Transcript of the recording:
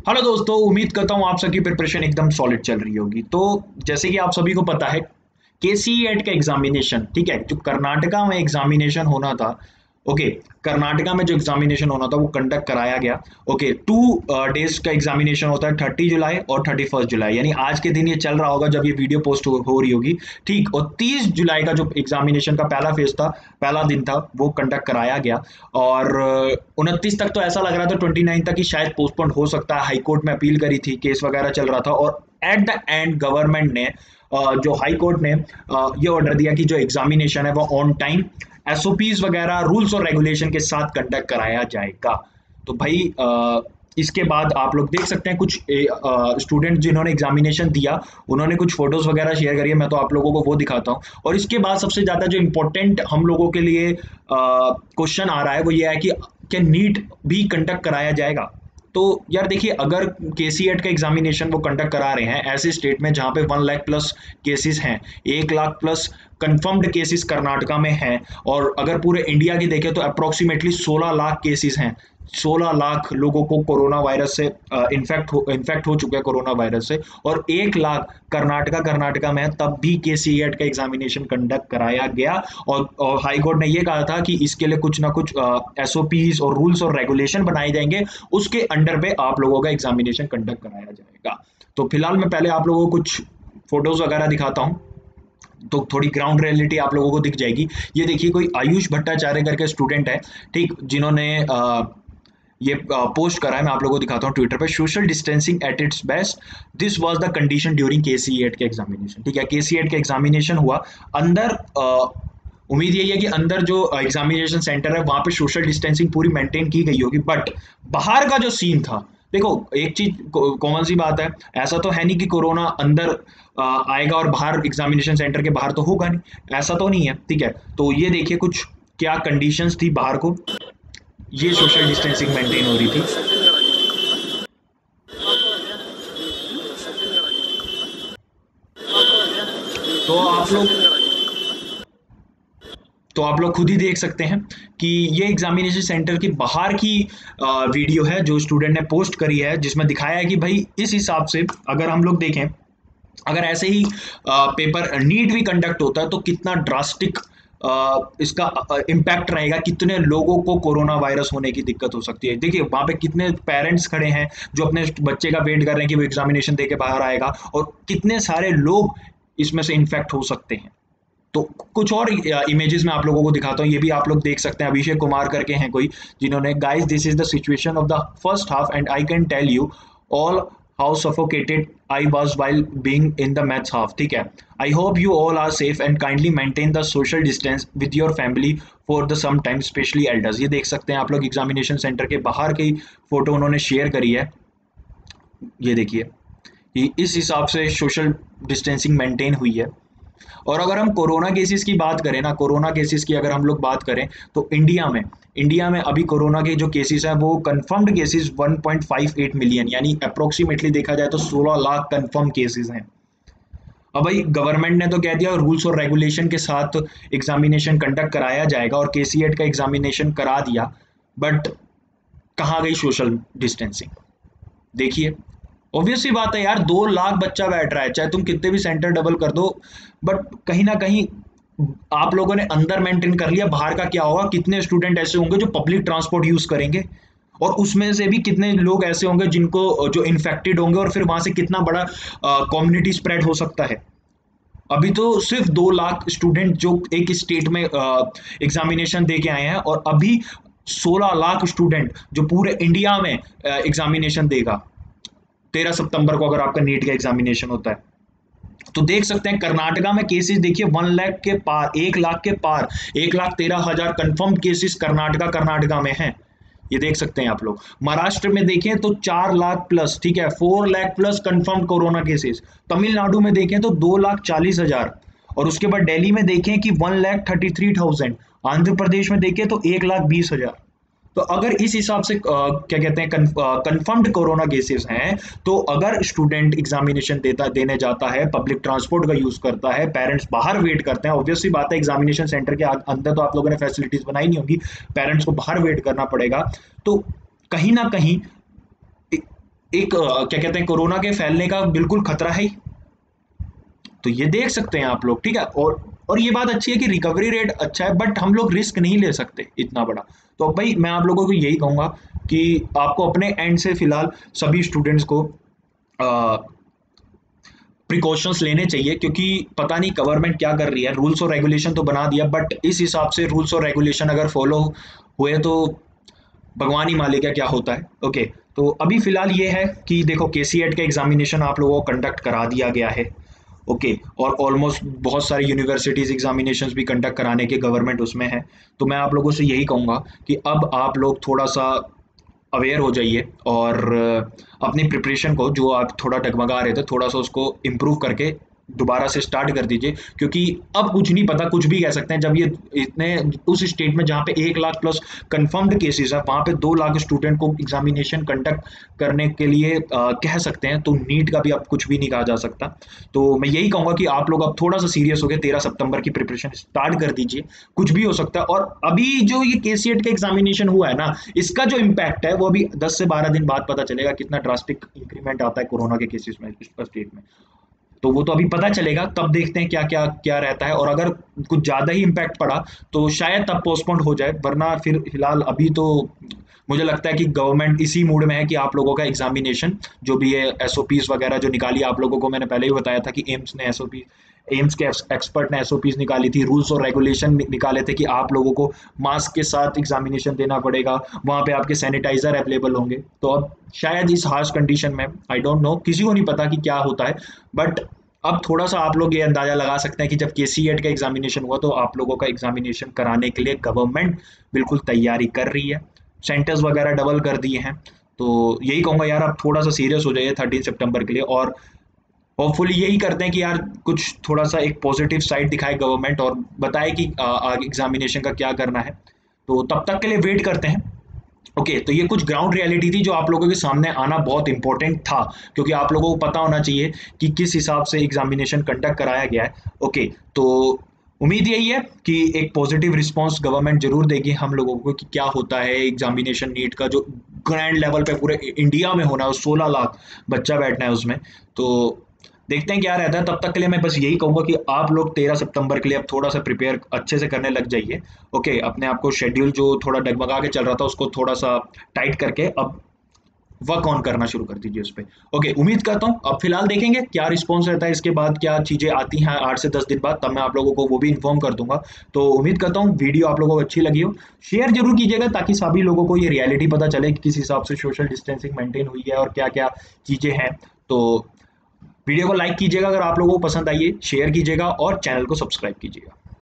Hello दोस्तों, उम्मीद करता हूँ आप सबकी प्रिपरेशन एकदम सॉलिड चल रही होगी। तो जैसे कि आप सभी को पता है, केसीएट का एग्जामिनेशन, ठीक है, जो कर्नाटका में एग्जामिनेशन होना था। ओके, कर्नाटका में जो एग्जामिनेशन होना था वो कंडक्ट कराया गया। ओके, 2 डेज का एग्जामिनेशन होता है, 30 जुलाई और 31 जुलाई, यानी आज के दिन ये चल रहा होगा जब ये वीडियो पोस्ट हो रही होगी। ठीक, और 30 जुलाई का जो एग्जामिनेशन का पहला फेज था, पहला दिन था, वो कंडक्ट कराया गया। और 29 तक तो ऐसा लग रहा था, 29 तक ही शायद पोस्टपोन हो सकता है। हाई कोर्ट में अपील करी थी, केस वगैरह चल रहा था, और एट द एंड गवर्नमेंट ने जो हाई कोर्ट ने ये ऑर्डर दिया कि जो एग्जामिनेशन है वो ऑन टाइम, एसओपीज वगैरह, रूल्स और रेगुलेशन के साथ कंडक्ट कराया जाएगा। तो भाई इसके बाद आप लोग देख सकते हैं कुछ स्टूडेंट जिन्होंने एग्जामिनेशन दिया, उन्होंने कुछ फोटोज वगैरह शेयर करी है। मैं तो आप लोगों को वो दिखाता हूँ। और इसके बाद सबसे ज़्यादा जो इम्पोर्टेंट हम लोगों के लिए क्वेश्चन आ रहा है वो ये है कि क्या नीट भी कंडक्ट कराया जाएगा। तो यार देखिए, अगर केसीएट का एग्जामिनेशन वो कंडक्ट करा रहे हैं ऐसे स्टेट में जहाँ पे 1 लाख प्लस केसेस हैं, 1 lakh plus confirmed cases Karnataka में हैं, और अगर पूरे इंडिया की देखें तो अप्रोक्सीमेटली 16 लाख केसेस हैं। 16 लाख लोगों को कोरोना वायरस से इन्फेक्ट हो चुका है कोरोना वायरस से, और 1 लाख कर्नाटका में है, तब भी केसीएट का एग्जामिनेशन कंडक्ट कराया गया। और हाई कोर्ट ने ये कहा था कि इसके लिए कुछ ना कुछ एसओपीज और रूल्स और रेगुलेशन बनाए जाएंगे, उसके अंडर पे आप लोगों का एग्जामिनेशन कंडक्ट कराया जाएगा। तो फिलहाल मैं पहले आप लोगों को कुछ फोटोज वगैरह दिखाता हूँ, तो थोड़ी ग्राउंड रियलिटी आप लोगों को दिख जाएगी। ये देखिए, कोई आयुष भट्टाचार्य करके स्टूडेंट है, ठीक, जिन्होंने ये पोस्ट करा है। मैं आप लोगों को दिखाता हूँ ट्विटर पे। Social distancing at its best, this was the condition during KCET के एग्जामिनेशन। ठीक है, केसीएट के एग्जामिनेशन हुआ अंदर, उम्मीद यही है कि अंदर जो एग्जामिनेशन सेंटर है वहां पे सोशल डिस्टेंसिंग पूरी मेंटेन की गई होगी। बट बाहर का जो सीन था, देखो एक चीज कॉमन सी बात है, ऐसा तो है नहीं कि कोरोना अंदर आएगा और बाहर एग्जामिनेशन सेंटर के बाहर तो होगा नहीं, ऐसा तो नहीं है। ठीक है, तो ये देखिए कुछ क्या कंडीशंस थी बाहर को, ये सोशल डिस्टेंसिंग मेंटेन हो रही थी। तो आप लोग तो आप लोग खुद ही देख सकते हैं कि ये एग्जामिनेशन सेंटर की बाहर की वीडियो है जो स्टूडेंट ने पोस्ट करी है, जिसमें दिखाया है कि भाई इस हिसाब से अगर हम लोग देखें, अगर ऐसे ही पेपर नीट भी कंडक्ट होता है तो कितना ड्रास्टिक इसका इम्पैक्ट रहेगा, कितने लोगों को कोरोना वायरस होने की दिक्कत हो सकती है। देखिए वहां पे कितने पेरेंट्स खड़े हैं जो अपने बच्चे का वेट कर रहे हैं कि वो एग्जामिनेशन दे के बाहर आएगा, और कितने सारे लोग इसमें से इन्फेक्ट हो सकते हैं। तो कुछ और इमेजेस में आप लोगों को दिखाता हूँ, ये भी आप लोग देख सकते हैं। अभिषेक कुमार करके हैं कोई, जिन्होंने, guys this is the situation of the first half and I can tell you all how suffocated I was while being in the maths half. ठीक है, I hope you all are safe and kindly maintain the social distance with your family for the some time, specially elders. ये देख सकते हैं आप लोग, examination centre के बाहर की फोटो उन्होंने शेयर करी है। ये देखिए कि इस हिसाब से सोशल डिस्टेंसिंग मेंटेन हुई है। और अगर हम कोरोना केसेस की बात करें ना, कोरोना केसेस की अगर हम लोग बात करें तो इंडिया में अभी कोरोना के जो केसेस हैं वो कंफर्म्ड केसेस 1.58 मिलियन, यानी अप्रोक्सीमेटली देखा जाए तो 16 लाख कंफर्म केसेस हैं। अब भाई गवर्नमेंट ने तो कह दिया रूल्स और रेगुलेशन के साथ एग्जामिनेशन कंडक्ट कराया जाएगा, और केसीएट का एग्जामिनेशन करा दिया, बट कहाँ गई सोशल डिस्टेंसिंग? देखिए, ऑब्वियस सी बात है यार, 2 लाख बच्चा बैठ रहा है, चाहे तुम कितने भी सेंटर डबल कर दो, बट कहीं ना कहीं आप लोगों ने अंदर मेंटेन कर लिया। बाहर का क्या होगा, कितने स्टूडेंट ऐसे होंगे जो पब्लिक ट्रांसपोर्ट यूज करेंगे, और उसमें से भी कितने लोग ऐसे होंगे जिनको जो इन्फेक्टेड होंगे, और फिर वहां से कितना बड़ा कम्युनिटी स्प्रेड हो सकता है। अभी तो सिर्फ 2 लाख स्टूडेंट जो एक स्टेट में एग्जामिनेशन दे के आए हैं, और अभी 16 लाख स्टूडेंट जो पूरे इंडिया में एग्जामिनेशन देगा 13 सितंबर को, अगर आपका नीट का एग्जामिनेशन होता है। तो देख सकते हैं कर्नाटका में केसेस देखिए 1 लाख के पार, 1 लाख के पार, 1,13,000 कंफर्म केसेस कर्नाटका में हैं। ये देख सकते हैं आप लोग। महाराष्ट्र में देखें तो 4 लाख प्लस, ठीक है, 4 lakh plus confirm corona cases. Tamil Nadu में देखें तो 2,40,000, और उसके बाद दिल्ली में देखें कि 1,33,000, आंध्र प्रदेश में देखें तो 1,20,000। तो अगर इस हिसाब से क्या कहते हैं कंफर्म्ड कोरोना केसेस हैं, तो अगर स्टूडेंट एग्जामिनेशन देने जाता है, पब्लिक ट्रांसपोर्ट का यूज करता है, पेरेंट्स बाहर वेट करते हैं, ऑब्वियस सी बात है एग्जामिनेशन सेंटर के अंदर तो आप लोगों ने फैसिलिटीज बनाई नहीं होगी, पेरेंट्स को बाहर वेट करना पड़ेगा। तो कहीं ना कहीं एक क्या कहते हैं, कोरोना के फैलने का बिल्कुल खतरा है ही। तो ये देख सकते हैं आप लोग, ठीक है। और ये बात अच्छी है कि रिकवरी रेट अच्छा है, बट हम लोग रिस्क नहीं ले सकते इतना बड़ा। तो अब भाई मैं आप लोगों को यही कहूंगा कि आपको अपने एंड से फिलहाल सभी स्टूडेंट्स को प्रिकॉशंस लेने चाहिए, क्योंकि पता नहीं गवर्नमेंट क्या कर रही है। रूल्स और रेगुलेशन तो बना दिया, बट इस हिसाब से रूल्स और रेगुलेशन अगर फॉलो हुए तो भगवान ही मालिक है क्या होता है। ओके, तो अभी फिलहाल ये है कि देखो केसीएट का एग्जामिनेशन आप लोगों को कंडक्ट करा दिया गया है। ओके, और ऑलमोस्ट बहुत सारी यूनिवर्सिटीज एग्जामिनेशंस भी कंडक्ट कराने के गवर्नमेंट उसमें है। तो मैं आप लोगों से यही कहूँगा कि अब आप लोग थोड़ा सा अवेयर हो जाइए और अपनी प्रिपरेशन को, जो आप थोड़ा डगमगा रहे थे, थोड़ा सा उसको इम्प्रूव करके दोबारा से स्टार्ट कर दीजिए। क्योंकि अब कुछ नहीं पता, कुछ भी कह सकते हैं। जब ये इतने उस स्टेट में जहाँ पे 1 लाख प्लस कंफर्म्ड केसेस है, वहाँ पे 2 लाख स्टूडेंट को एग्जामिनेशन कंडक्ट करने के लिए कह सकते हैं, तो नीट का भी अब कुछ भी नहीं कहा जा सकता। तो मैं यही कहूँगा कि आप लोग अब थोड़ा सा सीरियस होकर 13 सितंबर की प्रिपरेशन स्टार्ट कर दीजिए। कुछ भी हो सकता है। और अभी जो ये केसीएट का एग्जामिनेशन हुआ है ना, इसका जो इम्पैक्ट है वो अभी 10 से 12 दिन बाद पता चलेगा, कितना ड्रास्टिक इंक्रीमेंट आता है कोरोना के केसेस में इस स्टेट में। तो वो तो अभी पता चलेगा, तब देखते हैं क्या क्या क्या रहता है। और अगर कुछ ज़्यादा ही इम्पैक्ट पड़ा तो शायद तब पोस्टपोन्ड हो जाए, वरना फिर फिलहाल अभी तो मुझे लगता है कि गवर्नमेंट इसी मूड में है कि आप लोगों का एग्जामिनेशन जो भी है, एसओपीज वगैरह जो निकाली आप लोगों को, मैंने पहले ही बताया था कि एम्स के एक्सपर्ट ने एसओपीज निकाली थी, रूल्स और रेगुलेशन निकाले थे कि आप लोगों को मास्क के साथ एग्जामिनेशन देना पड़ेगा, वहाँ पे आपके सैनिटाइजर अवेलेबल होंगे। तो अब शायद इस हार्श कंडीशन में, आई डोंट नो, किसी को नहीं पता कि क्या होता है, बट अब थोड़ा सा आप लोग ये अंदाजा लगा सकते हैं कि जब केसीएट का एग्जामिनेशन हुआ तो आप लोगों का एग्जामिनेशन कराने के लिए गवर्नमेंट बिल्कुल तैयारी कर रही है, सेंटर्स वगैरह डबल कर दिए हैं। तो यही कहूँगा यार, आप थोड़ा सा सीरियस हो जाइए 13 सितंबर के लिए, और होपफुली यही करते हैं कि यार कुछ थोड़ा सा एक पॉजिटिव साइड दिखाए गवर्नमेंट और बताए कि आगे एग्जामिनेशन का क्या करना है। तो तब तक के लिए वेट करते हैं। ओके, तो ये कुछ ग्राउंड रियलिटी थी जो आप लोगों के सामने आना बहुत इंपॉर्टेंट था, क्योंकि आप लोगों को पता होना चाहिए कि किस हिसाब से एग्जामिनेशन कंडक्ट कराया गया है। ओके, तो उम्मीद यही है कि एक पॉजिटिव रिस्पांस गवर्नमेंट जरूर देगी हम लोगों को कि क्या होता है एग्जामिनेशन नीट का, जो ग्रैंड लेवल पे पूरे इंडिया में होना है, 16 लाख बच्चा बैठना है उसमें। तो देखते हैं क्या रहता है। तब तक के लिए मैं बस यही कहूंगा कि आप लोग 13 सितंबर के लिए अब थोड़ा सा प्रिपेयर अच्छे से करने लग जाइए। ओके, अपने आप को शेड्यूल जो थोड़ा डगमगा के चल रहा था उसको थोड़ा सा टाइट करके अब वर्क ऑन करना शुरू कर दीजिए उस पर। ओके, उम्मीद करता हूँ अब फिलहाल देखेंगे क्या रिस्पॉन्स रहता है, इसके बाद क्या चीज़ें आती हैं 8 से 10 दिन बाद, तब मैं आप लोगों को वो भी इन्फॉर्म कर दूंगा। तो उम्मीद करता हूँ वीडियो आप लोगों को अच्छी लगी हो, शेयर जरूर कीजिएगा ताकि सभी लोगों को ये रियलिटी पता चले कि किस हिसाब से सोशल डिस्टेंसिंग मेंटेन हुई है और क्या क्या चीज़ें हैं। तो वीडियो को लाइक कीजिएगा अगर आप लोगों को पसंद आई है, शेयर कीजिएगा और चैनल को सब्सक्राइब कीजिएगा।